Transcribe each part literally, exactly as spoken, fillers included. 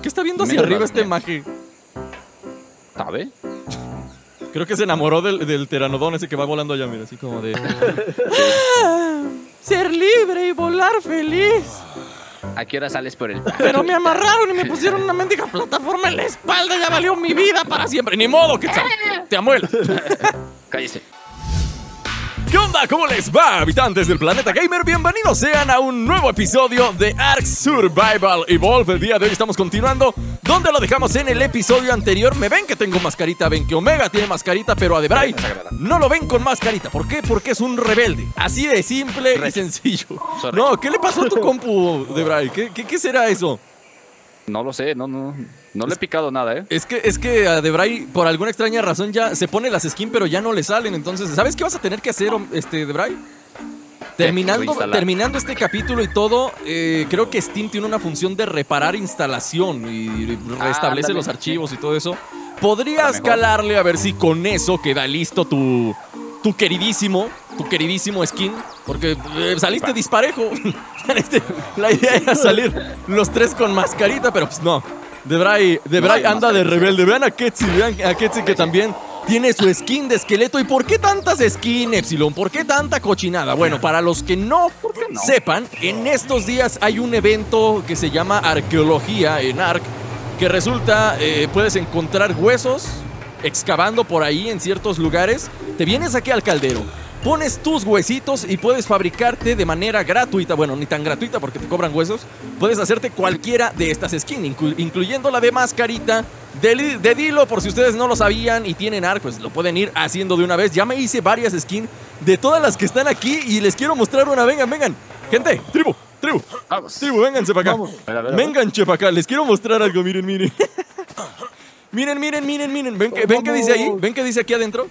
qué está viendo hacia arriba este maje? ¿Sabe? Creo que se enamoró del, del pteranodón ese que va volando allá, mira, así como de... ¡Ah! ¡Ser libre y volar feliz! ¿A qué hora sales por el parque? Pero me amarraron y me pusieron una mendiga plataforma en la espalda. Ya valió mi vida para siempre. Ni modo, Quetzal. Te amo él. Cállese. ¿Qué onda? ¿Cómo les va, habitantes del planeta gamer? Bienvenidos sean a un nuevo episodio de Ark Survival Evolved. El día de hoy estamos continuando donde lo dejamos en el episodio anterior. Me ven que tengo mascarita, ven que Omega tiene mascarita, pero a Debray no lo ven con mascarita. ¿Por qué? Porque es un rebelde. Así de simple y sencillo. Sorry. No, ¿qué le pasó a tu compu, Debray? ¿Qué, qué, ¿Qué será eso? No lo sé, no, no, no le he picado nada, ¿eh? Es que, es que a Debray, por alguna extraña razón, ya se pone las skins, pero ya no le salen. Entonces, ¿sabes qué vas a tener que hacer, este, Debray? Terminando, terminando este capítulo y todo, eh, creo que Steam tiene una función de reparar instalación y restablece ah, los archivos y todo eso. Podrías calarle a ver si con eso queda listo tu, tu queridísimo, tu queridísimo skin. Porque eh, saliste disparejo. La idea era salir los tres con mascarita, pero pues no. Debray, Debray no, anda de rebelde. Vean a Ketsi, vean a Ketsi que también tiene su skin de esqueleto. ¿Y por qué tantas skins, Epsilon? ¿Por qué tanta cochinada? Bueno, para los que no, no sepan, en estos días hay un evento que se llama Arqueología en Ark, que resulta, eh, puedes encontrar huesos excavando por ahí en ciertos lugares. Te vienes aquí al caldero, pones tus huesitos y puedes fabricarte de manera gratuita. Bueno, ni tan gratuita porque te cobran huesos. Puedes hacerte cualquiera de estas skins, inclu incluyendo la de mascarita de, de Dilo. Por si ustedes no lo sabían y tienen Ark, pues lo pueden ir haciendo de una vez. Ya me hice varias skins de todas las que están aquí y les quiero mostrar una. Vengan, vengan. Gente, tribu, tribu, vamos. Tribu, vénganse para acá. Vénganse para acá. Les quiero mostrar algo, miren, miren. Miren, miren, miren, miren. ¿Ven que, ven que dice ahí? ¿Ven que dice aquí adentro?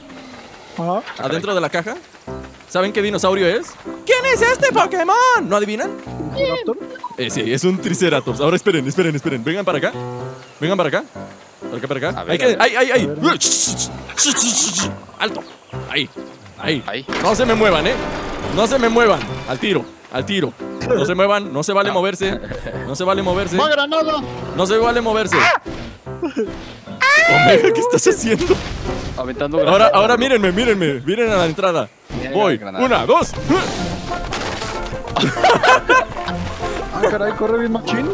Ajá. Adentro de la caja. ¿Saben qué dinosaurio es? ¿Quién es este Pokémon? ¿No adivinan? Eh, sí, es un Triceratops. Ahora esperen, esperen, esperen. Vengan para acá. Vengan para acá. Para acá, para acá. A ver, hay que, a ver. ¡Ay, ay, ay! ¡Alto! Ahí, ahí. Ahí. No se me muevan, ¿eh? No se me muevan. Al tiro, al tiro. No se muevan, no se vale no. moverse. No se vale moverse. ¡Va granada! No se vale moverse. Omega, ¿qué estás haciendo? Aventando ahora, ahora mírenme, mírenme. Miren a la entrada. Voy. Una, dos. Ah, caray, corre bien machín.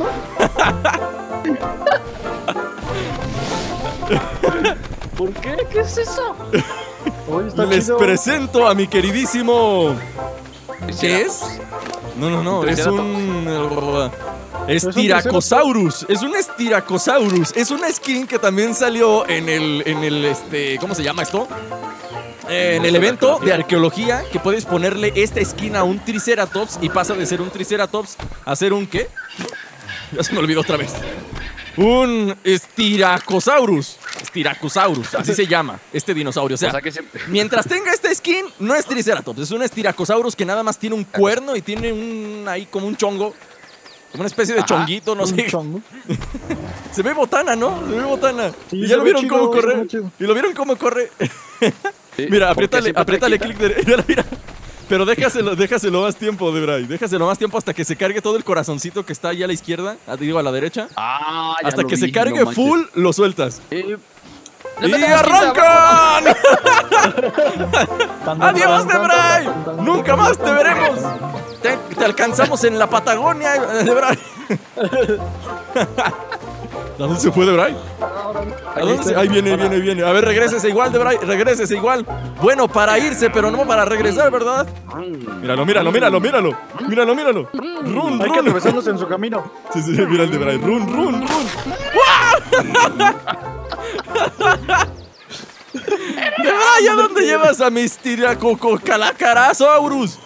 ¿Por qué? ¿Qué es eso? Oye, está Les chido. presento a mi queridísimo... ¿Qué es? No, no, no, es un... Styracosaurus. Es un Styracosaurus. Es una skin que también salió en el, en el, este, ¿cómo se llama esto? Eh, en el evento de arqueología, que puedes ponerle esta skin a un Triceratops y pasa de ser un Triceratops a ser un ¿qué? Ya se me olvidó otra vez. Un Styracosaurus. Styracosaurus, así se llama este dinosaurio. O sea, o sea que siempre... mientras tenga esta skin, no es Triceratops, es un Styracosaurus que nada más tiene un cuerno y tiene un ahí como un chongo. Como una especie de Ajá, chonguito, no sé. Chongo. Se ve botana, ¿no? Se ve botana. Sí, y ya lo vieron chido, cómo corre. Y lo vieron cómo corre. Sí, mira, apriétale, apriétale clic de... Mira, mira. Pero déjaselo, déjaselo más tiempo, Debray. Déjaselo más tiempo hasta que se cargue todo el corazoncito que está ahí a la izquierda. Digo, a la derecha. Ah, ya hasta lo que vi, se cargue no full, lo sueltas. Eh, ¡Y arrancan! ¡Adiós, Debray! ¡Nunca más te veremos! Te, te alcanzamos en la Patagonia, Debray. ¿A dónde se fue Debray? ¿A dónde se... Ahí viene, viene, viene. A ver, regrésese igual, Debray. Regrésese igual. Bueno, para irse, pero no para regresar, ¿verdad? Míralo, míralo, míralo, míralo. Míralo, míralo. Run, Hay que atravesándose en su camino. Sí, sí, mira el Debray. Run, run, run. ¡Debray! ¿A dónde llevas a mi Styracosaurus?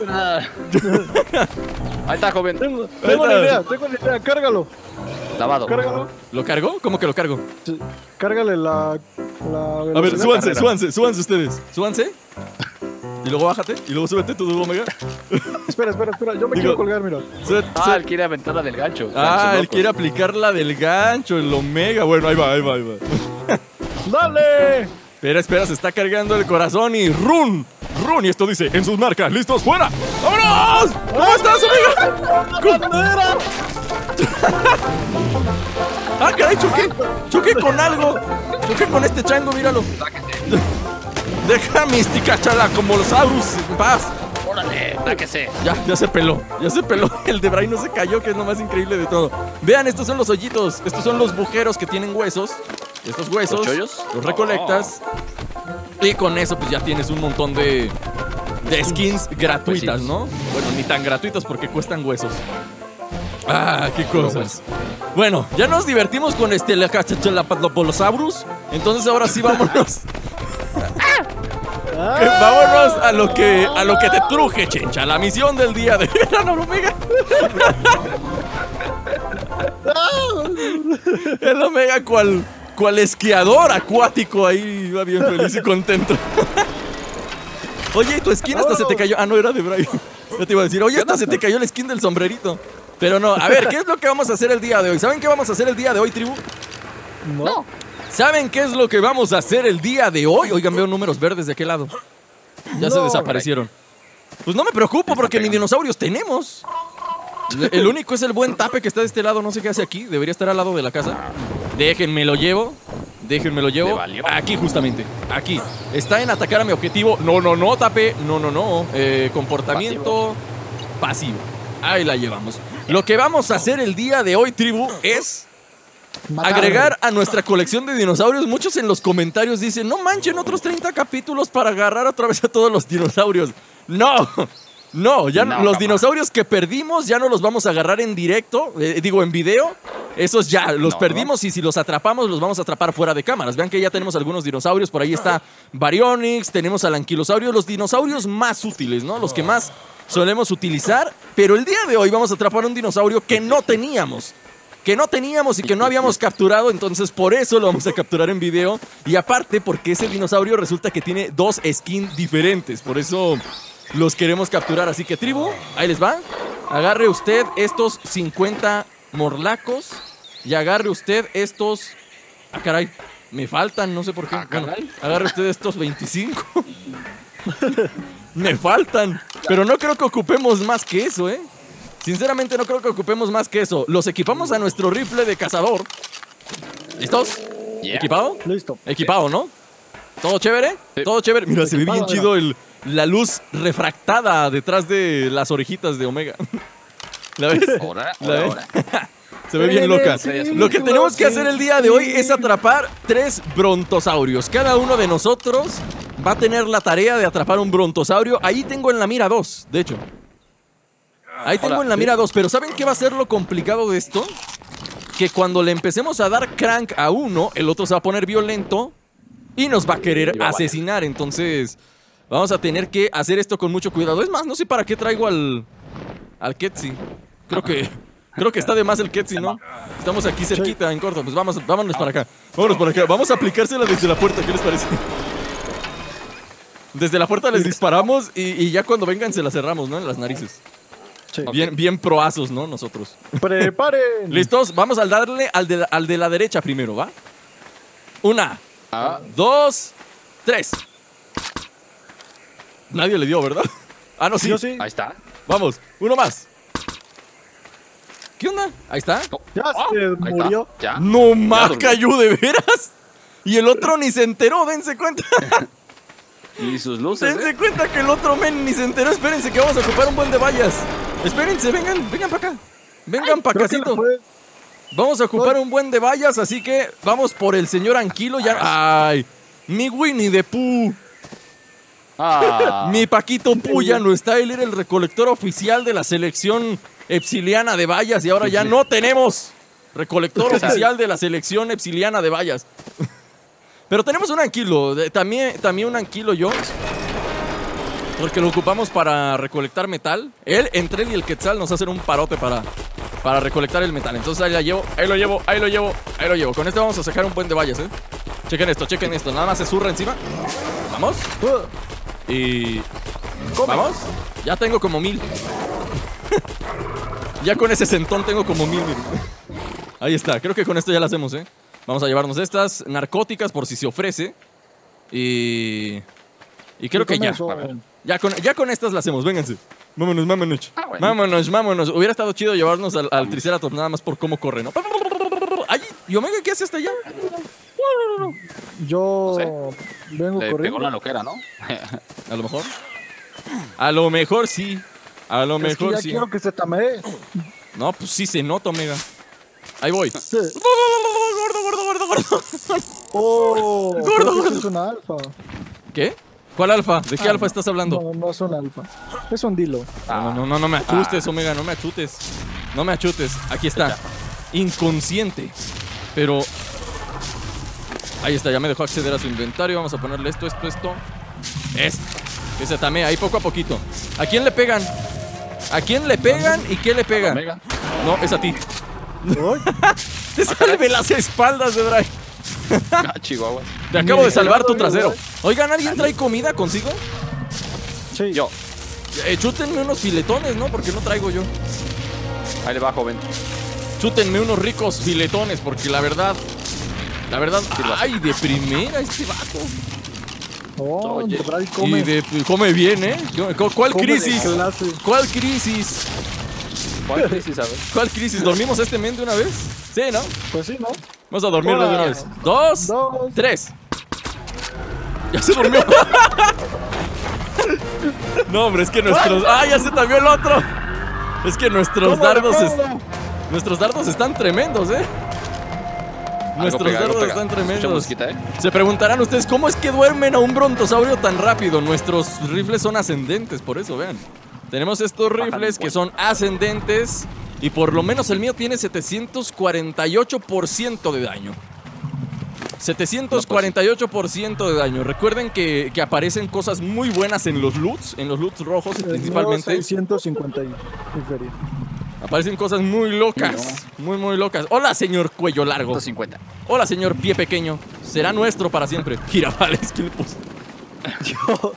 Ahí está, joven. Tengo, tengo la idea, tengo la idea. Cárgalo. Lavado. Cárgalo. ¿Lo cargo? ¿Cómo que lo cargo? Sí. Cárgale la, la A ver, súbanse, carrera. súbanse, súbanse ustedes. Súbanse. Y luego bájate. Y luego súbete tú, Omega. Espera, espera, espera. Yo me Digo, quiero colgar, mira. Súbete, ah, súbete. Él quiere aventar la del gancho. Ah, él quiere aplicar la del gancho, el Omega. Bueno, ahí va, ahí va, ahí va. ¡Dale! Espera, espera, se está cargando el corazón y ¡run! ¡Run! Y esto dice, en sus marcas, listos, fuera. ¡Vámonos! ¿Cómo estás, Omega? ¡Ah, caray! ¡Choqué! ¡Choqué con algo! ¡Choqué con este chango! ¡Míralo! Deja mis ticachala como los Aurus en paz. ¡Órale! ¡Sáquese! Ya, ya se peló. Ya se peló. El de Bray no se cayó, que es lo más increíble de todo. Vean, estos son los hoyitos. Estos son los bujeros que tienen huesos. Estos huesos ¿Los chollos? los recolectas. Oh. Y con eso, pues ya tienes un montón de, de skins gratuitas, ¿no? Bueno, ni tan gratuitas porque cuestan huesos. Ah, qué cosas. Bueno, ya nos divertimos con este Lacachalapadopolosaurus. Entonces ahora sí vámonos. Vámonos a lo que a lo que te truje, chencha. La misión del día de verano, Omega. El Omega cual, cual esquiador acuático ahí va bien feliz y contento. Oye, tu skin hasta se te cayó. Ah, no, era de Brian. Yo te iba a decir, oye, hasta se te cayó el skin del sombrerito. Pero no, a ver, ¿qué es lo que vamos a hacer el día de hoy? ¿Saben qué vamos a hacer el día de hoy, tribu? No. ¿Saben qué es lo que vamos a hacer el día de hoy? Oigan, veo números verdes de aquel lado. Ya no, se desaparecieron. Pues no me preocupo porque ni dinosaurios tenemos. El único es el buen Tape que está de este lado. No sé qué hace aquí. Debería estar al lado de la casa. Déjenme lo llevo. Déjenme lo llevo. Aquí justamente. Aquí. Está en atacar a mi objetivo. No, no, no, Tape. No, no, no. Eh, comportamiento pasivo. Ahí la llevamos. Lo que vamos a hacer el día de hoy, tribu, es... Matar. Agregar a nuestra colección de dinosaurios. Muchos en los comentarios dicen, no manchen, otros treinta capítulos para agarrar otra vez a todos los dinosaurios. No, no, ya no, los dinosaurios que perdimos ya no los vamos a agarrar en directo, eh, digo en video. Esos ya los no, perdimos no. Y si los atrapamos los vamos a atrapar fuera de cámaras. Vean que ya tenemos algunos dinosaurios, por ahí está Baryonyx, tenemos al anquilosaurio, los dinosaurios más útiles, ¿no? Los que más solemos utilizar. Pero el día de hoy vamos a atrapar un dinosaurio que no teníamos. Que no teníamos y que no habíamos capturado, entonces por eso lo vamos a capturar en video. Y aparte porque ese dinosaurio resulta que tiene dos skins diferentes, por eso los queremos capturar. Así que tribu, ahí les va. Agarre usted estos cincuenta morlacos y agarre usted estos... Ah, caray, me faltan, no sé por qué. Ah, bueno, agarre usted estos veinticinco. Me faltan, pero no creo que ocupemos más que eso, ¿eh? Sinceramente no creo que ocupemos más que eso. Los equipamos a nuestro rifle de cazador. ¿Listos? Yeah. ¿Equipado? Listo. Equipado, ¿no? ¿Todo chévere? Sí. Todo chévere. Mira, se ve bien chido el, la luz refractada detrás de las orejitas de Omega. ¿La ves? Ahora, ¿La ves? ahora. Se ve bien loca. Lo que tenemos que hacer el día de hoy es atrapar tres brontosaurios. Cada uno de nosotros va a tener la tarea de atrapar un brontosaurio. Ahí tengo en la mira dos, de hecho. Ahí tengo en la mira dos, pero ¿saben qué va a ser lo complicado de esto? Que cuando le empecemos a dar crank a uno, el otro se va a poner violento y nos va a querer asesinar. Entonces, vamos a tener que hacer esto con mucho cuidado. Es más, no sé para qué traigo al... al Ketsi. Creo que... creo que está de más el Ketsi, ¿no? Estamos aquí cerquita, en corto. Pues vamos, vámonos para acá. Vámonos para acá. Vamos a aplicársela desde la puerta. ¿Qué les parece? Desde la puerta les disparamos y, y ya cuando vengan se la cerramos, ¿no? En las narices. Sí. Bien, okay. Bien proazos, ¿no? Nosotros. ¡Preparen! ¿Listos? Vamos a darle al de, al de la derecha primero, ¿va? Una, ah. dos, tres. Nadie le dio, ¿verdad? Ah, no, sí. Yo sí. Ahí está. Vamos, uno más. ¿Qué onda? Ahí está. Ya oh, se murió. ¿Ya? No más cayó, ¿de veras? Y el otro ni se enteró, dense cuenta. Y sus luces. Dense ¿eh? cuenta que el otro men ni se enteró. Espérense que vamos a ocupar un buen de vallas. Espérense, vengan, vengan para acá. Vengan para casito. Vamos a ocupar un buen de vallas, así que vamos por el señor Anquilo ya. Ay, mi Winnie de Pooh. Ah. Mi Paquito Pooh ya no está. Él era el recolector oficial de la selección epsiliana de vallas y ahora ya no tenemos recolector oficial de la selección epsiliana de vallas. Pero tenemos un anquilo, también, también un anquilo yo. Porque lo ocupamos para recolectar metal. Él, entre él y el Quetzal nos hacen un parote para, para recolectar el metal. Entonces ahí la llevo, ahí lo llevo, ahí lo llevo, ahí lo llevo. Con este vamos a sacar un buen de vallas, ¿eh? Chequen esto, chequen esto. Nada más se zurra encima. Vamos. Y... ¿Vamos? Ya tengo como mil. Ya con ese centón tengo como mil. Ahí está, creo que con esto ya la hacemos, ¿eh? Vamos a llevarnos estas narcóticas por si se ofrece. Y... Y creo que ya. Ya con, ya con estas las hacemos, vénganse. Vámonos, vámonos. Ah, bueno. Vámonos, vámonos. Hubiera estado chido llevarnos al, al Triceratops nada más por cómo corre, ¿no? Ay, ¿y Omega qué hace hasta allá? Yo No vengo Le pegó corriendo. la loquera, ¿no? A lo mejor. A lo mejor sí. A lo Es que mejor ya sí. quiero que se tamee. No, pues sí se nota, Omega. Ahí voy. Sí. Gordo, gordo, gordo, gordo. Oh, Gordo, creo que gordo. sí es una alfa. ¿Qué? ¿Cuál alfa? ¿De qué Ah, alfa estás hablando? No, no es un alfa. Es un dilo. No, no, no, no me achutes, Omega, no me achutes. No me achutes. Aquí está. Inconsciente. Pero. Ahí está, ya me dejó acceder a su inventario. Vamos a ponerle esto, esto, esto. Esto. Que se tamea ahí poco a poquito. ¿A quién le pegan? ¿A quién le pegan y qué le pegan? Omega. No, es a ti. Uy, Te salve las espaldas de Bray. Ah, Chihuahua. Te acabo de Ni salvar tu pegado, trasero. güey. Oigan, ¿alguien trae comida consigo? sí. Yo. Eh, chútenme unos filetones, ¿no? Porque no traigo yo. Ahí le va, joven. Chútenme unos ricos filetones, porque la verdad. La verdad. Ay, de primera este vato. Oh, Oye, Bray come. Y de, come bien, ¿eh? ¿Cu- ¿Cuál come de crisis? clase. ¿Cuál crisis? ¿Cuál crisis, sabes? ¿Cuál crisis? ¿Dormimos este men de una vez? Sí, ¿no? Pues sí, ¿no? Vamos a dormirlo de una Una, vez. Dos, dos. tres. Ya se durmió. No, hombre, es que nuestros. ¡Ah, ya se también el otro! Es que nuestros ¿Cómo le dardos. es- pego? Nuestros dardos están tremendos, ¿eh? Algo Nuestros pega, algo dardos pega. están Escucha tremendos. musiquita, ¿eh? Se preguntarán ustedes, ¿cómo es que duermen a un brontosaurio tan rápido? Nuestros rifles son ascendentes, por eso, vean. Tenemos estos rifles que son ascendentes y por lo menos el mío tiene setecientos cuarenta y ocho por ciento de daño. setecientos cuarenta y ocho por ciento de daño. Recuerden que, que aparecen cosas muy buenas en los loots, en los loots rojos El mío principalmente. seiscientos cincuenta y inferior. Aparecen cosas muy locas, muy, muy locas. Hola, señor cuello largo. ciento cincuenta. Hola, señor pie pequeño. Será nuestro para siempre. Girafales, ¿qué le puso? Yo,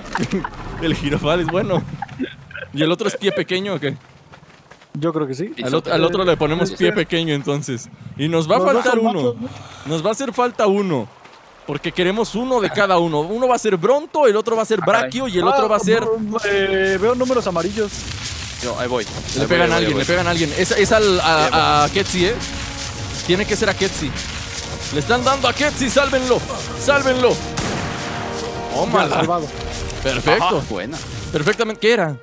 El girafal es bueno. ¿Y el otro es pie pequeño o qué? yo creo que sí. Al, ot- al otro le ponemos Puede pie ser. pequeño entonces. Y nos va a Los dos faltar son uno. machos, ¿no? Nos va a hacer falta uno. Porque queremos uno de cada uno. Uno va a ser Bronto, el otro va a ser Brachio y el otro va a ser... Ah, eh, veo números amarillos. Yo, ahí voy. Le Ahí pegan voy, a ahí voy, alguien, ahí le voy. pegan a alguien. Es, es al, a, a Ketsi, ¿eh? Tiene que ser a Ketsi. Le están dando a Ketsi, sálvenlo. Sálvenlo. Ya, Tómala. salvado. Perfecto. Ajá, buena. Perfectamente. ¿Qué era?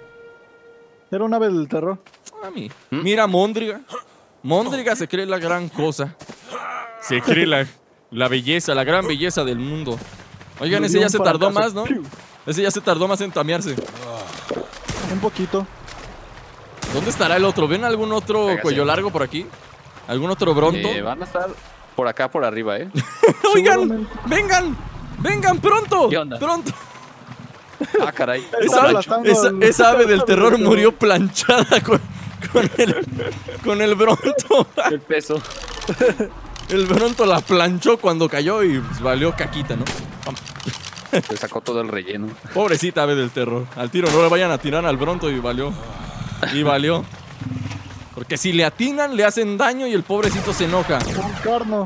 Era un ave del terror. A mí. ¿Mm? Mira, Móndriga. Móndriga se cree la gran cosa. Se cree la, la belleza, la gran belleza del mundo. Oigan, Le ese dio ya un se tardó fracaso. más, ¿no? Ese ya se tardó más en tamearse. Un poquito. ¿Dónde estará el otro? ¿Ven algún otro Véngase. cuello largo por aquí? ¿Algún otro Bronto? Eh, van a estar por acá, por arriba, ¿eh? ¡Oigan! seguramente. ¡Vengan! ¡Vengan pronto! ¿Qué onda? ¡Pronto! Ah, caray. Está Esa, aplastando esa- el- esa ave del el terror terror. murió planchada con, con el, con el Bronto. El peso. El Bronto la planchó cuando cayó y pues, valió caquita, ¿no? Se sacó todo el relleno. Pobrecita ave del terror. Al tiro no le vayan a tirar al Bronto y valió. Y valió. Porque si le atinan, le hacen daño y el pobrecito se enoja. Un carno.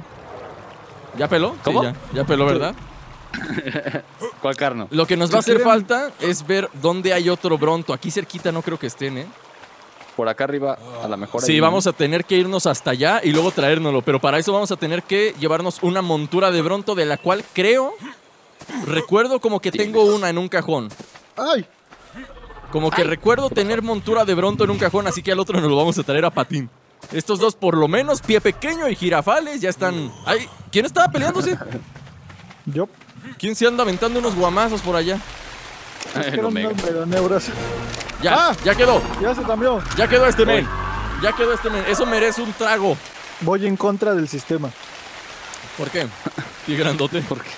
¿Ya peló? Sí, ¿Cómo? ya, ya peló, ¿verdad? ¿Cuál carno? Lo que nos va a hacer quieren- falta es ver dónde hay otro Bronto. Aquí cerquita no creo que estén, ¿eh? Por acá arriba, a lo mejor. Sí, vamos a tener que irnos hasta allá y luego traérnoslo. Pero para eso vamos a tener que llevarnos una montura de Bronto de la cual creo... Recuerdo como que tengo una en un cajón. ¡Ay! Como que recuerdo tener montura de Bronto en un cajón, así que al otro nos lo vamos a traer a patín. Estos dos por lo menos, pie pequeño y girafales, ya están... Ay, ¿quién estaba peleándose? Yo. ¿Quién se anda aventando unos guamazos por allá? Es que El eran Omega. unas meganeuras. Ya, Ah. ya quedó, Ya se cambió. ya quedó este Voy. men. Ya quedó este men, eso merece un trago. Voy en contra del sistema. ¿Por qué? Pie grandote. ¿Por qué?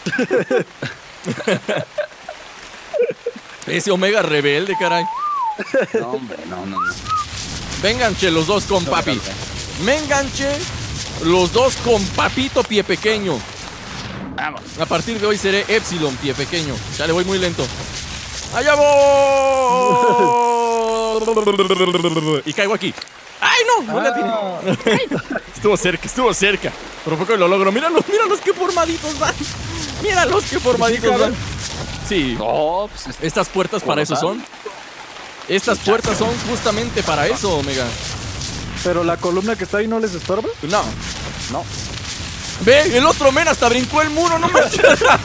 Ese Omega rebelde, caray. No, hombre, no, no, no. Vénganche los dos con papi. Vénganche los dos con papito pie pequeño. Vamos. A partir de hoy seré Epsilon pie pequeño. Ya le voy muy lento. ¡Allá voy! Y caigo aquí. ¡Ay, no! No le atiné. Ah, Estuvo cerca, estuvo cerca. Por poco lo logro. Míralos, míralos qué formaditos van. Míralos qué formaditos van. Sí, No, pues es- estas puertas para eso son. Estas puertas son justamente para eso, Omega. Pero la columna que está ahí no les estorba. No. No. Ve, el otro men hasta brincó el muro, no manches.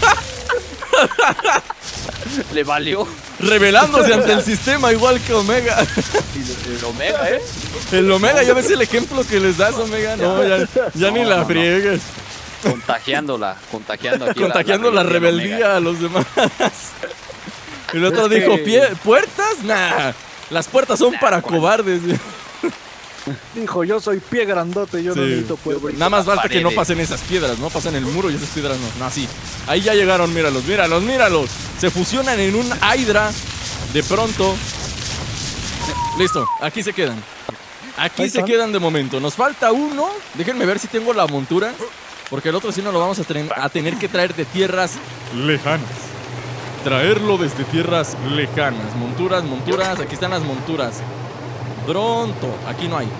Le valió. Revelándose ante el sistema igual que Omega. Y el Omega, ¿eh? El Omega, ya ves el ejemplo que les das, Omega. No, ya, ya ni No, la no, no. friegues. Contagiándola, contagiando aquí Contagiando la, del rebeldía Omega. a los demás. El otro Es dijo, que- "Pie- ¿puertas? Nah. Las puertas son Nah, para pues. cobardes. Dijo, yo soy pie grandote, yo no Sí. necesito puertas. Nada más falta que no paredes. pasen esas piedras, no pasen el muro y esas piedras no. No, así. Ahí ya llegaron, míralos, míralos, míralos. Se fusionan en un Hydra. De pronto. Listo, aquí se quedan. Aquí Ahí se están. quedan de momento. Nos falta uno. Déjenme ver si tengo la montura. Porque el otro sí no lo vamos a, tren- a tener que traer de tierras lejanas. Traerlo desde tierras lejanas. Monturas, monturas. Aquí están las monturas. Pronto. Aquí no hay.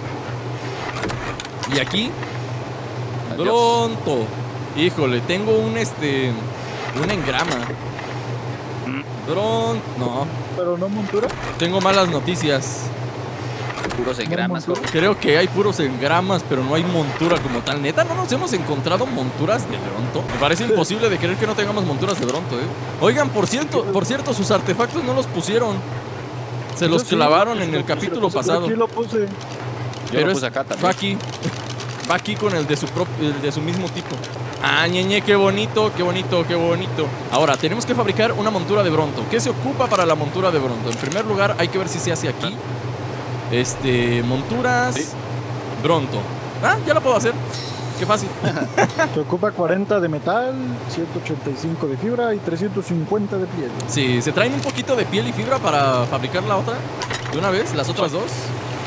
Y aquí. Adiós. Pronto. Híjole, tengo un este. Un engrama. Pronto. No. Pero no montura. Tengo malas noticias. Puros engramas. montura. Creo que hay puros engramas, pero no hay montura como tal. Neta, no nos hemos encontrado monturas de Bronto. Me parece imposible de creer que no tengamos monturas de Bronto, eh. Oigan, por cierto, por cierto, sus artefactos no los pusieron. Se los Yo sí, clavaron yo en sí el lo puse, capítulo lo puse, pasado. Aquí lo puse. Yo Pero lo es- puse acá va también. aquí. Va aquí con el de su prop- el de su mismo tipo. Ah, ñeñe, qué bonito, qué bonito, qué bonito. Ahora, tenemos que fabricar una montura de Bronto. ¿Qué se ocupa para la montura de Bronto? En primer lugar, hay que ver si se hace aquí. Este, monturas Sí. Bronto. Ah, ya lo puedo hacer. Qué fácil. Se ocupa cuarenta de metal, ciento ochenta y cinco de fibra y trescientos cincuenta de piel. Sí, se traen un poquito de piel y fibra para fabricar la otra. De una vez, las otras dos.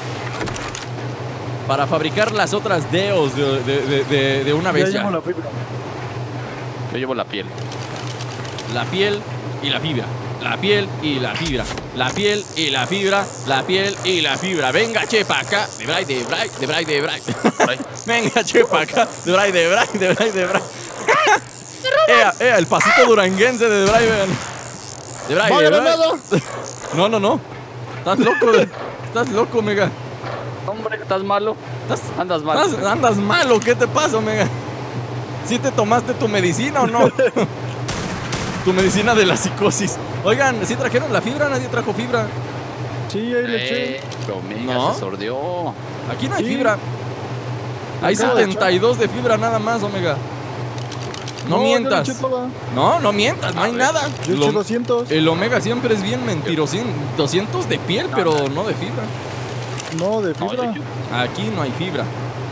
Para fabricar las otras deos de, de- de- de- de una Ya vez ya. llevo la fibra. Yo llevo la piel. La piel y la fibra. La piel y la fibra. La piel y la fibra. La piel y la fibra. Venga, chepa acá. De bray, de bray, de bray, de bray. Venga, chepa acá. De bray, de bray, de bray, de bray. Ea, ea, el pasito duranguense de Bray, vean. De Bray, de Bray. No, no, no. Estás loco, de- estás loco, mega. Hombre, ¿estás malo? Estás, Andas mal. estás- andas malo, ¿qué te pasa, mega? ¿Sí te tomaste tu medicina o no? Tu medicina de la psicosis. Oigan, ¿sí trajeron la fibra? Nadie trajo fibra. Sí, ahí le eché. Eh, Omega No. se sordió. Aquí no hay Sí. fibra. Hay Acabo de setenta y dos de fibra nada más, Omega. No, yo le mientas. eché toda. No, no mientas, no A hay ver. nada. Yo Lo- eché doscientos. el Omega siempre es bien mentirosín. doscientos de piel, No, pero no. no de fibra. No, de No, fibra. yo- Aquí no hay fibra.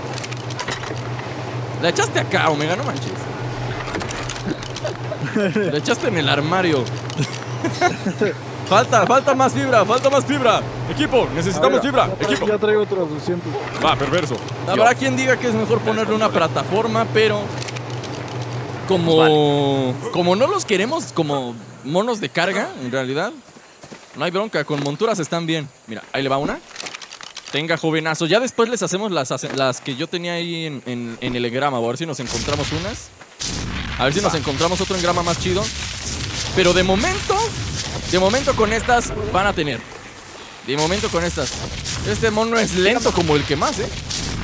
La echaste acá, Omega, no manches. La echaste en el armario. Falta, falta más fibra, falta más fibra. Equipo, necesitamos A ver, fibra. ya traigo- Equipo. Ya traigo otros doscientos. Va, perverso. Habrá quien diga que es mejor ponerle una plataforma, pero como como no los queremos como monos de carga, en realidad, no hay bronca. Con monturas están bien. Mira, ahí le va una. Tenga, jovenazo. Ya después les hacemos las, las que yo tenía ahí en, en, en el engrama. A ver si nos encontramos unas. A ver si nos encontramos otro engrama más chido. Pero de momento, de momento con estas van a tener. De momento con estas. Este mono es lento como el que más, ¿eh?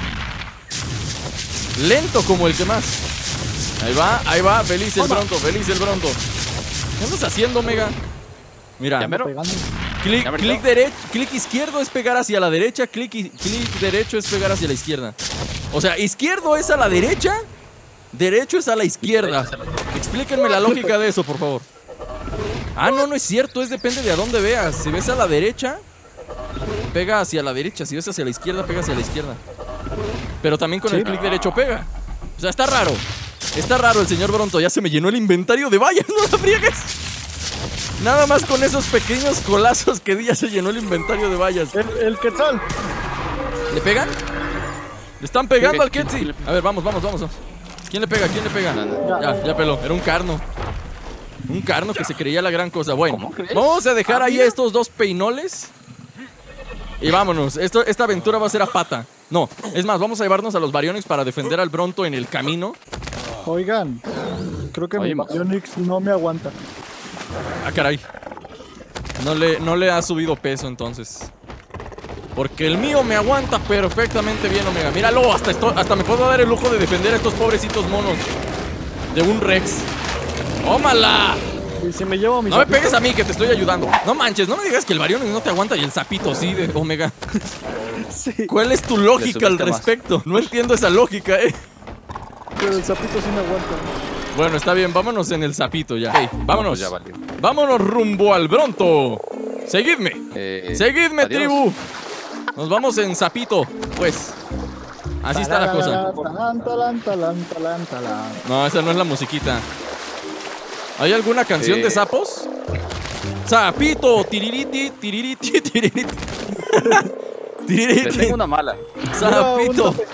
Lento como el que más. Ahí va, ahí va. Feliz el Bronto, feliz el Bronto. ¿Qué andas haciendo, Mega? Mira, Ya mero. Pegando. clic, Ya me clic quedó. derecho, clic izquierdo es pegar hacia la derecha, clic, i- clic derecho es pegar hacia la izquierda. O sea, izquierdo es a la derecha, derecho es a la izquierda. Explíquenme la lógica de eso, por favor. Ah, no, no es cierto, es depende de a dónde veas. Si ves a la derecha, pega hacia la derecha. Si ves hacia la izquierda, pega hacia la izquierda. Pero también con Sí. el clic derecho pega. O sea, está raro. Está raro el señor Bronto. Ya se me llenó el inventario de vallas, no la friegues. Nada más con esos pequeños colazos que di ya se llenó el inventario de vallas. El, el quetzal. ¿Le pegan? Le están pegando Sí, al sí, sí, Ketsi. le- A ver, vamos, vamos, vamos. ¿Quién le pega? ¿Quién le pega? No, no. Ya, ya peló. Era un carno. Un carno que se creía la gran cosa. Bueno, ¿Cómo crees? vamos a dejar Ah, ahí mira. estos dos peinoles. Y vámonos. Esto, esta aventura va a ser a pata. No, es más, vamos a llevarnos a los Baryonyx para defender al Bronto en el camino. Oigan, creo que Oye, mi Max. Baryonyx no me aguanta. Ah, caray. No le, no le ha subido peso entonces. Porque el mío me aguanta perfectamente bien, Omega. Míralo, hasta, esto, hasta me puedo dar el lujo de defender a estos pobrecitos monos de un Rex. ¡Tómala! Y si me llevo a mi No me sapito. pegues a mí, que te estoy ayudando. No manches, no me digas que el Baryonyx no te aguanta y el sapito sí, de Omega. Sí, ¿Cuál es tu lógica al subiste más. respecto? No entiendo esa lógica, eh. pero el sapito sí me aguanta. Bueno, está bien, vámonos en el sapito ya. Ok, vámonos. Pues ya valió. Vámonos rumbo al Bronto. Seguidme. Eh, Seguidme, adiós. tribu. Nos vamos en sapito, pues. Así está la cosa. Talán, talán, talán, talán, talán. No, esa no es la musiquita. ¿Hay alguna canción Eh. de sapos? Sapito, tiririti, tiririti, tiririti. Te Tiririti. tengo una mala. Sapito. Mira,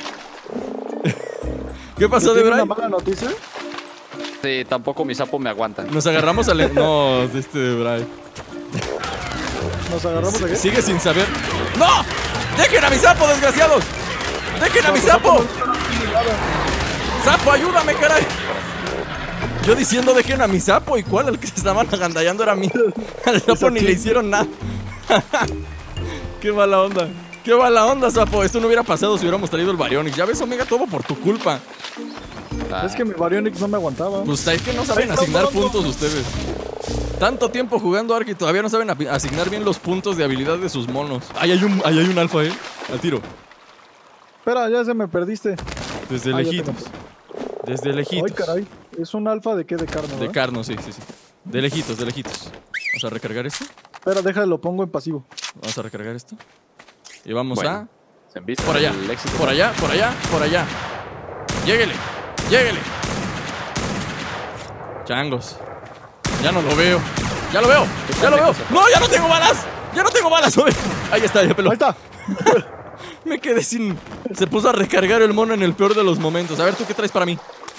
¿Qué pasó, ¿Tiene una Debray? mala noticia? Sí, tampoco mi sapo me aguanta. Nos agarramos al... No, de este Debray. Nos agarramos aquí. Sigue sin saber. ¡No! ¡Dejen a mi sapo, desgraciados! ¡Dejen a mi sapo! ¡Sapo, ayúdame, caray! Yo diciendo dejen a mi sapo, ¿y cuál? El que se estaban agandallando era a mí. Al sapo ni le hicieron nada. ¡Qué mala onda! ¡Qué mala onda, sapo! Esto no hubiera pasado si hubiéramos traído el Baryonyx. Ya ves, Omega, todo por tu culpa. Ah, Es que mi Baryonyx no me aguantaba. Pues es que no saben Ay, asignar cabrón. puntos ustedes. Tanto tiempo jugando Ark y todavía no saben api- asignar bien los puntos de habilidad de sus monos. Ahí hay un, ahí hay un alfa, eh. Al tiro. Espera, ya se me perdiste. Desde Ah, ya te lejitos. Desde lejitos. Ay, caray. ¿Es un alfa de qué? De carne, De ¿verdad? carno, sí, sí, sí. De lejitos, de lejitos. Vamos a recargar esto. Espera, déjalo, lo pongo en pasivo. Vamos a recargar esto. Y vamos Bueno, se envista a... Por allá, el éxito. por allá, por allá, por allá. Lléguele, lléguele. Changos. Ya no lo veo. Ya lo veo, ya lo veo. ¡No, ya no tengo balas! ¡Ya no tengo balas! ¡Uy! Ahí está, ya peló. Ahí está. Me quedé sin... Se puso a recargar el mono en el peor de los momentos. A ver, ¿tú qué traes para mí?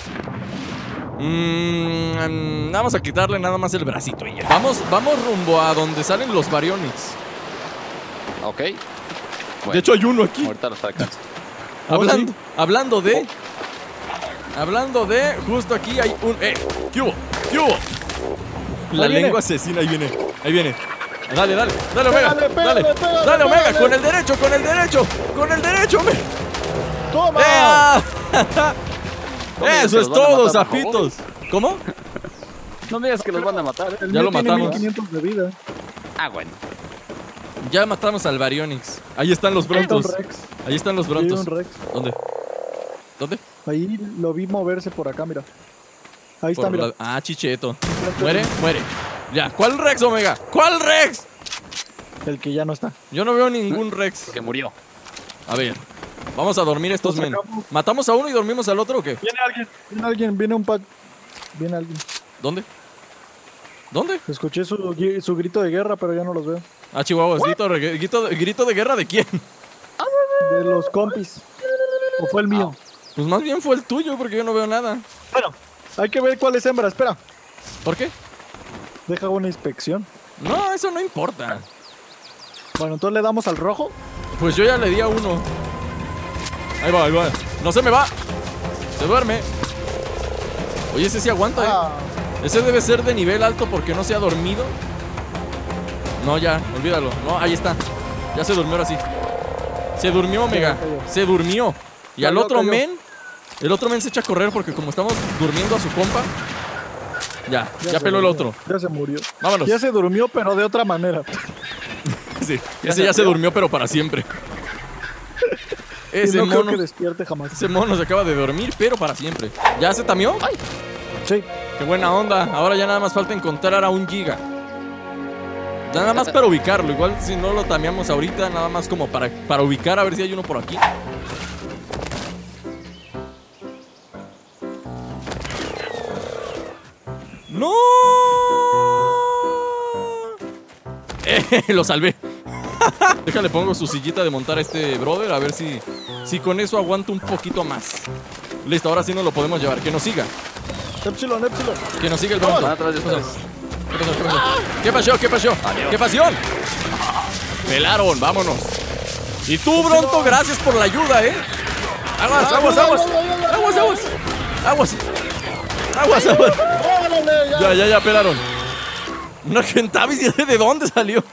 Mmm... Vamos a quitarle nada más el bracito y ya. Vamos, vamos rumbo a donde salen los Baryonyx. Ok. Bueno, De hecho, hay uno aquí. ahorita los sacas. Hablando, sí. hablando de... Hablando de... Justo aquí hay un... ¡Eh! ¿Qué hubo? ¿Qué hubo? La Ahí viene. lengua asesina, ahí viene. Ahí viene. Dale, dale. Dale, Omega. Pégale, pégale, Dale. pégale, Dale, Omega. pégale. Con el derecho, con el derecho. Con el derecho, Omega. ¡Toma! ¡Ea! No me digas Eso que es los van a todo, matar, por zapitos. ¿Cómo? No me digas que los van a matar. El Ya mío lo tiene matamos. mil quinientos de vida. Ah, bueno. Ya matamos al Baryonyx. Ahí están los Ahí está un brontos. Rex. Ahí están los Ahí hay brontos. un Rex. ¿Dónde? ¿Dónde? Ahí lo vi moverse por acá, mira. Ahí está, Por mira. la- Ah, chicheto. Muere, muere. Ya, ¿cuál Rex, Omega? ¿Cuál Rex? El que ya no está. Yo no veo ningún Rex. Que murió. A ver, vamos a dormir estos Lo men. sacamos. ¿Matamos a uno y dormimos al otro o qué? Viene alguien. Viene alguien. Viene un pat. Viene alguien. ¿Dónde? ¿Dónde? Escuché su, gui- su grito de guerra, pero ya no los veo. Ah, Chihuahua, grito, de- grito, de- grito de guerra de quién? De los compis. ¿O fue el mío? Pues más bien fue el tuyo porque yo no veo nada. Bueno, hay que ver cuál es hembra. Espera. ¿Por qué? Deja una inspección. No, eso no importa. Bueno, entonces le damos al rojo. Pues yo ya le di a uno. Ahí va, ahí va. No se me va. Se duerme. Oye, ese sí aguanta, Ah, ¿eh? Ese debe ser de nivel alto porque no se ha dormido. No, ya, olvídalo. No, ahí está. Ya se durmió ahora sí. Se durmió, Omega. cayó. Se durmió. Y al Cayó, otro cayó. men, el otro men se echa a correr porque como estamos durmiendo a su compa. Ya, ya, se peló el durmió, otro. Ya se murió. Vámonos. Ya se durmió, pero de otra manera. Sí, ese ya se durmió, pero para siempre. Y Ese no creo mono, que despierte jamás. ese mono se acaba de dormir, pero para siempre. ¿Ya se tamió? Sí. Qué buena onda. Ahora ya nada más falta encontrar a un giga. Nada más para ubicarlo. Igual si no lo tameamos ahorita, nada más como para, para ubicar a ver si hay uno por aquí. ¡No! Eh, lo salvé. Déjale, pongo su sillita de montar a este brother. A ver si, si con eso aguanto un poquito más. Listo, ahora sí nos lo podemos llevar. Que nos siga. Epsilon, Epsilon. Que nos siga el Van bronto. atrás de ¿Qué pasó? ustedes. ¿Qué pasó? ¿Qué pasó? ¿Qué pasó? ¿Qué pasó? Adiós. ¿Qué pasión? Pelaron, vámonos. Y tú, Bronto, gracias por la ayuda, ¿eh? Aguas, aguas, aguas. Aguas, aguas. Aguas. Aguas, aguas. ¡Órale, ya! Ya, ya, ya, pelaron. Una Gentavis, ¿de dónde salió?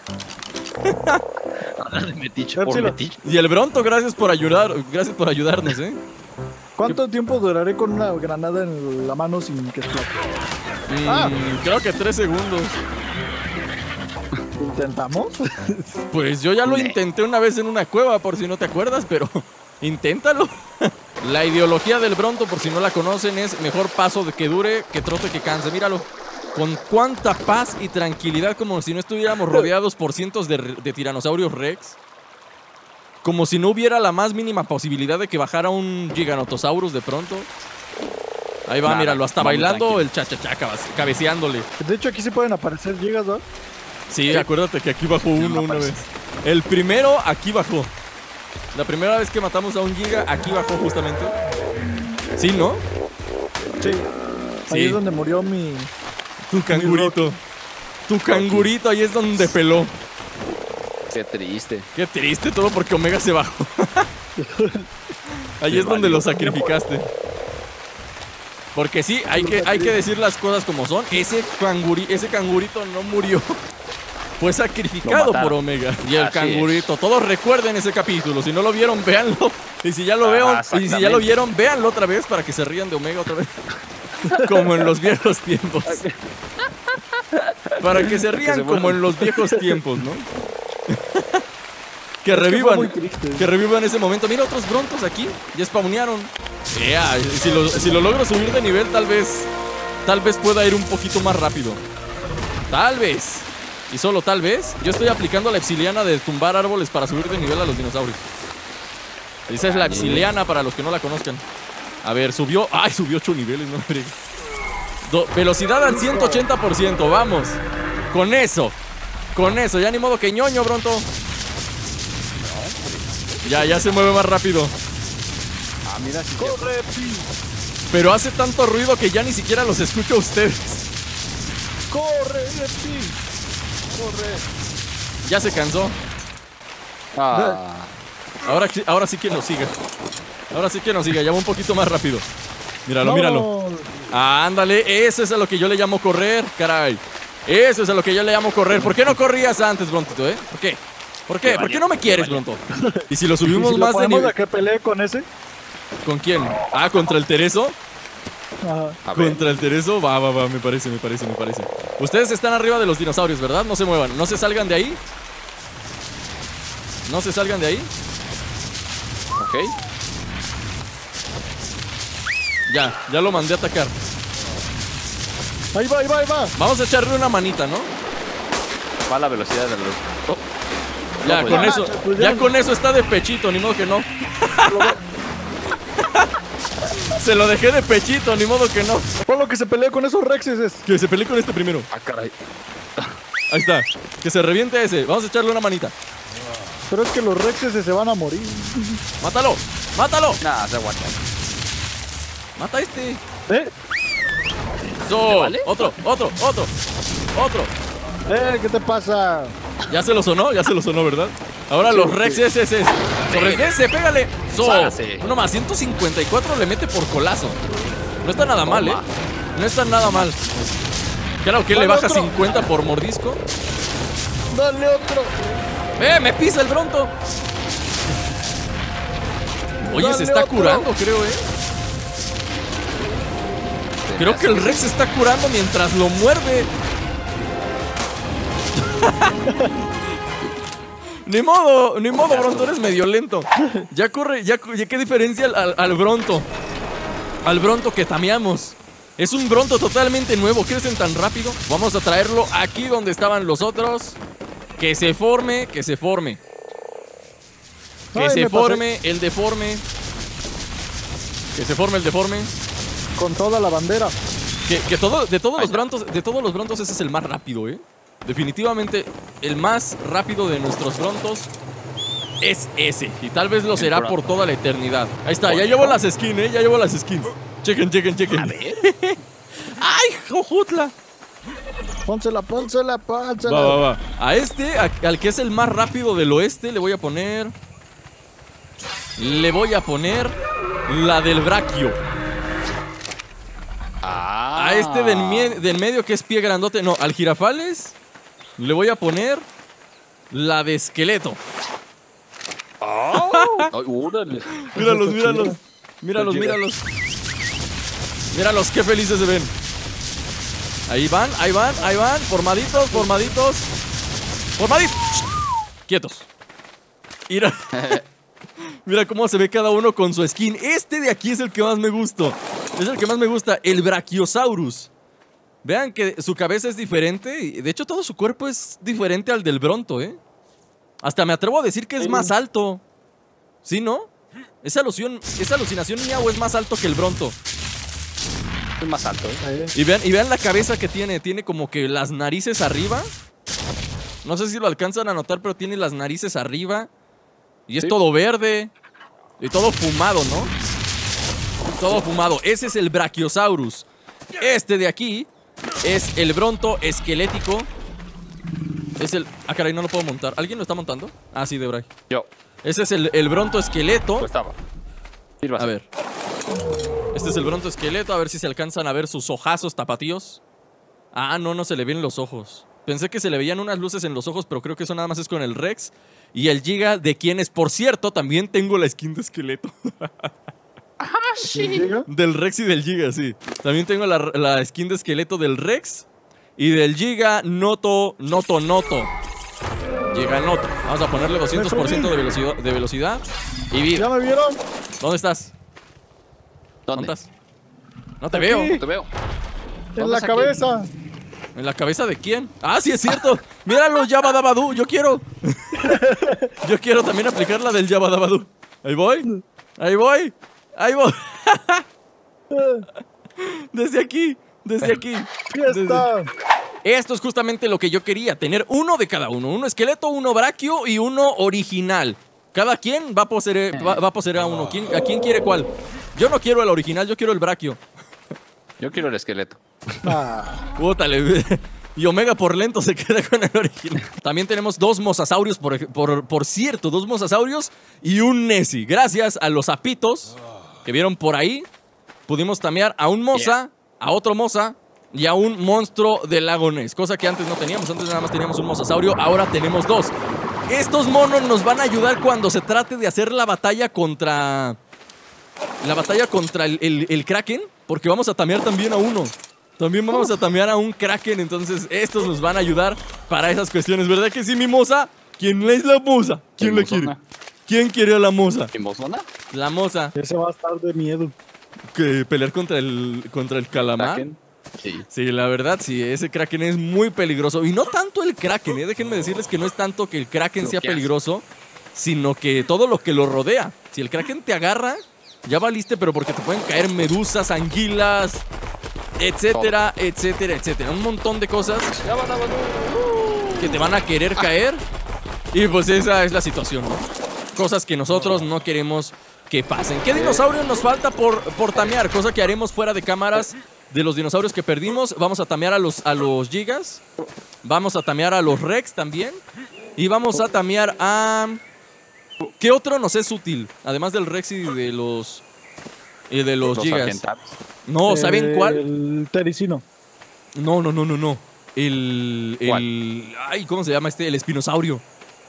de Metiche por Metiche. Y el Bronto, gracias por ayudar, gracias por ayudarnos, ¿eh? ¿Cuánto tiempo duraré con una granada en la mano sin que explote? Mm, ah. Creo que tres segundos. ¿Intentamos? Pues yo ya lo intenté una vez en una cueva, por si no te acuerdas, pero inténtalo. La ideología del Bronto, por si no la conocen, es mejor paso de que dure que trote que canse. Míralo. Con cuánta paz y tranquilidad, como si no estuviéramos rodeados por cientos de, de tiranosaurios Rex. Como si no hubiera la más mínima posibilidad de que bajara un Giganotosaurus de pronto. Ahí va, Nada, míralo, hasta bailando tranquilo. El cha-cha-cha, cabeceándole. De hecho, aquí sí pueden aparecer gigas, ¿no? Sí, sí, acuérdate que aquí bajó uno una vez. El primero aquí bajó. La primera vez que matamos a un giga, aquí bajó justamente. ¿Sí, no? Sí. Ahí sí. Es donde murió mi... Tu cangurito. Tu cangurito, ahí es donde peló. Qué triste. Qué triste, todo porque Omega se bajó. Ahí es donde lo sacrificaste. Porque sí, hay que, hay que decir las cosas como son. Ese, canguri, ese cangurito no murió. Fue sacrificado por Omega. Y el Así cangurito. Es. Todos recuerden ese capítulo. Si no lo vieron, véanlo. Y si ya lo, ah, veo, y si ya lo vieron, véanlo otra vez para que se rían de Omega otra vez. Como en los viejos tiempos. Para que se rían que se como en los viejos tiempos, ¿no? Que revivan. Que revivan ese momento. Mira otros Brontos aquí. Ya spawnearon. Yeah, si, lo, si lo logro subir de nivel, tal vez. Tal vez pueda ir un poquito más rápido. Tal vez. Y solo tal vez. Yo estoy aplicando la Epsiliana de tumbar árboles para subir de nivel a los dinosaurios. Esa es la Epsiliana para los que no la conozcan. A ver, subió. ¡Ay! Subió ocho niveles, no me Do, Velocidad al ciento ochenta por ciento. Vamos. Con eso. Con eso. Ya ni modo que ñoño, Bronto. Ya, ya se mueve más rápido. Ah, mira, sí. Corre, sí. Pero hace tanto ruido que ya ni siquiera los escucho a ustedes. Corre, sí. Corre. Ya se cansó. Ah. Ahora, ahora sí que nos siga. Ahora sí que nos siga. Ya va un poquito más rápido. Míralo, no. míralo. Ah, ándale. Eso es a lo que yo le llamo correr, caray. Eso es a lo que yo le llamo correr. ¿Por qué no corrías antes, Brontito, eh? ¿Por qué? ¿Por qué? ¿Por qué no me quieres, Bronto? Y si lo subimos ¿Y si más lo de nivel. ¿A qué peleé con ese? ¿Con quién? Ah, ¿contra el Tereso? Ajá. Contra el Tereso, va, va, va, me parece, me parece, me parece. Ustedes están arriba de los dinosaurios, ¿verdad? No se muevan, no se salgan de ahí. No se salgan de ahí. Ok. Ya, ya lo mandé a atacar. Ahí va, ahí va, ahí va. Vamos a echarle una manita, ¿no? Va a la velocidad de los... Oh. Ya, no, con ya, eso, pues ya ya. con eso está de pechito, ni modo que no. Se lo dejé de pechito, ni modo que no. Por lo que se pelea con esos Rexes es. Que se pelee con este primero. Ah, caray. Ahí está, que se reviente ese. Vamos a echarle una manita. Pero es que los Rexes se van a morir. ¡Mátalo! ¡Mátalo! Nah, se aguanta. ¡Mata a este! ¿Eh? So, vale? Otro, otro, otro, otro. Eh, ¿qué te pasa? Ya se lo sonó, ya se lo sonó, ¿verdad? Ahora sí, los Rex sí. S S. Sobre ese, pégale. So, Sálase. uno más, ciento cincuenta y cuatro le mete por colazo. No está nada mal, ¿eh? No está nada mal. Claro que le baja otro. cincuenta por mordisco. Dale otro. ¡Eh! ¡Me pisa el Bronto! Oye, Dale se está otro. curando, creo, ¿eh? Creo que el Rex se está curando mientras lo muerde. Ni modo, ni modo, Bronto, eres medio lento. Ya corre, ya, ya qué diferencia al, al, al Bronto. Al Bronto que tameamos. Es un Bronto totalmente nuevo. ¿Crecen tan rápido? Vamos a traerlo aquí donde estaban los otros. Que se forme, que se forme. Que Ay, se me forme pasé. el deforme. Que se forme el deforme. Con toda la bandera. Que, que todo, de todos los Brontos, de todos los Brontos ese es el más rápido, ¿eh? Definitivamente el más rápido de nuestros Brontos es ese. Y tal vez lo será por toda la eternidad. Ahí está, ya llevo las skins, ¿eh? Ya llevo las skins. Chequen, chequen, chequen. A ver. ¡Ay, jojutla! Pónsela, pónsela, pónsela. Va, va, va. A este, a- al que es el más rápido del oeste, le voy a poner... Le voy a poner la del Brachio. Ah, A a este del, del medio que es pie grandote. No, al Girafales le voy a poner la de esqueleto. Oh. Ay, órale. Míralos, míralos. Míralos, míralos. Míralos, qué felices se ven. Ahí van, ahí van, ahí van. Formaditos, formaditos. Formaditos. Quietos. Mira. Mira cómo se ve cada uno con su skin. Este de aquí es el que más me gusta. Es el que más me gusta. El Brachiosaurus. Vean que su cabeza es diferente. Y de hecho todo su cuerpo es diferente al del Bronto, ¿eh? Hasta me atrevo a decir que es más alto. ¿Sí, no? ¿Es, alusión, ¿Es alucinación mía o es más alto que el Bronto? Es más alto, ¿eh? Y vean, y vean la cabeza que tiene. Tiene como que las narices arriba. No sé si lo alcanzan a notar, pero tiene las narices arriba. Y es sí. todo verde. Y todo fumado, ¿no? Todo fumado. Ese es el Brachiosaurus. Este de aquí es el Bronto esquelético. Es el... Ah, caray, no lo puedo montar. ¿Alguien lo está montando? Ah, sí, Debray. Yo. Ese es el, el Bronto esqueleto. Pues estaba. A ver. Este es el Bronto esqueleto. A ver si se alcanzan a ver sus ojazos tapatíos. Ah, no, no se le ven los ojos. Pensé que se le veían unas luces en los ojos, pero creo que eso nada más es con el Rex. Y el Giga, de quienes, por cierto, también tengo la skin de esqueleto. Ah, sí. Del Rex y del Giga, sí. También tengo la, la skin de esqueleto del Rex. Y del Giga Noto, Noto, Noto. Giga Noto. Vamos a ponerle doscientos por ciento de velocidad, de velocidad y vida. ¿Ya me vieron? ¿Dónde estás? ¿Dónde? ¿Dónde estás? No te Aquí. veo. No te veo. En la cabeza. ¿En la cabeza de quién? Ah, sí, es cierto. Míralo, Yabadabadú. Yo quiero. Yo quiero también aplicar la del Yabadabadú. Ahí voy. Ahí voy. Ahí voy. Desde aquí. Desde aquí. Fiesta. Desde... Esto es justamente lo que yo quería. Tener uno de cada uno. Uno esqueleto, uno brachio y uno original. Cada quien va a poseer, va, va a, poseer a uno. ¿Quién, ¿A quién quiere cuál? Yo no quiero el original, yo quiero el brachio. Yo quiero el esqueleto. Ah. Pútale. Y Omega por lento se queda con el original. También tenemos dos mosasaurios, por, por, por cierto, dos mosasaurios y un Nessie. Gracias a los sapitos que vieron por ahí, pudimos tamear a un mosa, yeah. a otro mosa y a un monstruo del lago Ness. Cosa que antes no teníamos, antes nada más teníamos un mosasaurio, ahora tenemos dos. Estos monos nos van a ayudar cuando se trate de hacer la batalla contra... La batalla contra el, el, el Kraken, porque vamos a tamear también a uno. También vamos a tamear a un Kraken, entonces estos nos van a ayudar para esas cuestiones. ¿Verdad que sí, mi moza? ¿Quién es la moza? ¿Quién la quiere? ¿Quién quiere a la moza? ¿Quién mozona? La moza. Ese va a estar de miedo. ¿Que pelear contra el, contra el calamar? ¿Kraken? Sí. Sí, la verdad, sí, ese Kraken es muy peligroso. Y no tanto el Kraken, ¿eh? Déjenme decirles que no es tanto que el Kraken sea peligroso, sino que todo lo que lo rodea. Si el Kraken te agarra, ya valiste, pero porque te pueden caer medusas, anguilas, etcétera, etcétera, etcétera. Un montón de cosas que te van a querer caer. Y pues esa es la situación, ¿no? Cosas que nosotros no queremos que pasen. ¿Qué dinosaurio nos falta por, por tamear? Cosa que haremos fuera de cámaras de los dinosaurios que perdimos. Vamos a tamear a los, a los Gigas. Vamos a tamear a los Rex también. Y vamos a tamear a... ¿Qué otro nos es útil? Además del Rex y de los... Y de los, los Gigas. Argentados. No, ¿saben eh, cuál? El tericino. No, no, no, no, no. El... ¿Cuál? el ay, ¿cómo se llama este? El espinosaurio.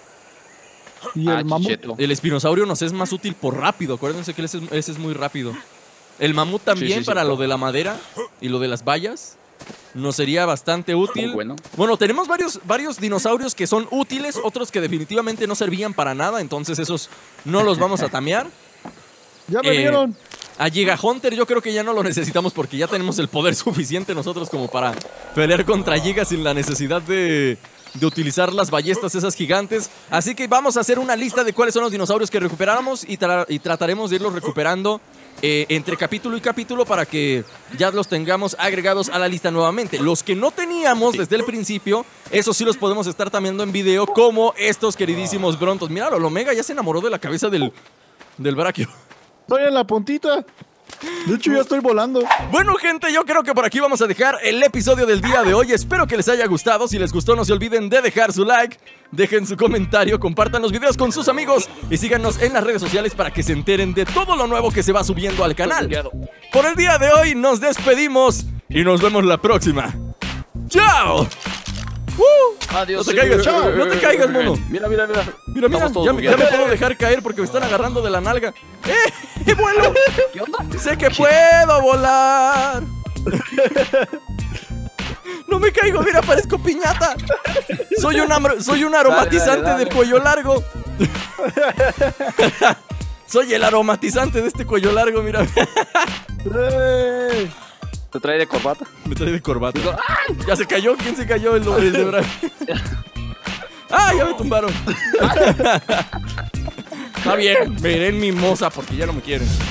Y ah, el mamut. chicheto. El espinosaurio nos es más útil por rápido. Acuérdense que ese es, ese es muy rápido. El mamut también, sí, sí, para sí, lo de la madera y lo de las vallas. Nos sería bastante útil. Bueno. bueno, tenemos varios, varios dinosaurios que son útiles, otros que definitivamente no servían para nada. Entonces esos no los vamos a tamear. Ya me eh, vieron. A Giga Hunter yo creo que ya no lo necesitamos porque ya tenemos el poder suficiente nosotros como para pelear contra Giga sin la necesidad de... de utilizar las ballestas esas gigantes. Así que vamos a hacer una lista de cuáles son los dinosaurios que recuperáramos y, tra y trataremos de irlos recuperando eh, entre capítulo y capítulo para que ya los tengamos agregados a la lista nuevamente. Los que no teníamos desde el principio, esos sí los podemos estar tameando en video, como estos queridísimos Brontos. Míralo, el Omega ya se enamoró de la cabeza del, del brachio. Estoy en la puntita. De hecho, ya estoy volando. Bueno, gente, yo creo que por aquí vamos a dejar el episodio del día de hoy. Espero que les haya gustado. Si les gustó, no se olviden de dejar su like, dejen su comentario, compartan los videos con sus amigos y síganos en las redes sociales para que se enteren de todo lo nuevo que se va subiendo al canal. Por el día de hoy nos despedimos y nos vemos la próxima. ¡Chao! Uh, Adiós. no te caigas, chao, no te caigas, mono. Mira, mira, mira. Mira, mira, ya, me- ya me puedo dejar caer porque me están agarrando de la nalga. ¡Eh! ¡Vuelo! ¿Qué onda? ¡Sé que puedo volar! ¡No me caigo! ¡Mira, parezco piñata! Soy un, amro- soy un aromatizante Dale, dale, dale. de cuello largo. Soy el aromatizante de este cuello largo, mira. ¡Eh! ¿Te trae de corbata? Me trae de corbata. ¿Ya se cayó? ¿Quién se cayó? El, el de Brian. ¡Ah, ya me tumbaron! Está bien, me iré en mimosa porque ya no me quieren.